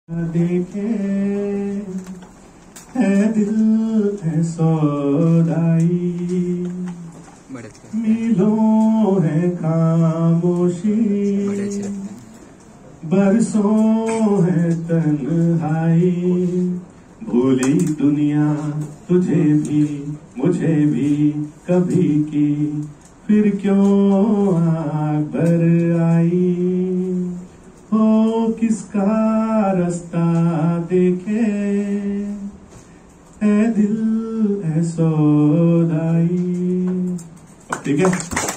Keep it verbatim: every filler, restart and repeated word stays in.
देखे है दिल है सौदाई, मीलों है खामोशी, बरसों है तन्हाई। भूली दुनिया तुझे भी मुझे भी कभी की, फिर क्यों आग भर आई। हो किसका रास्ता देखे है दिल है सौदाई। ठीक है।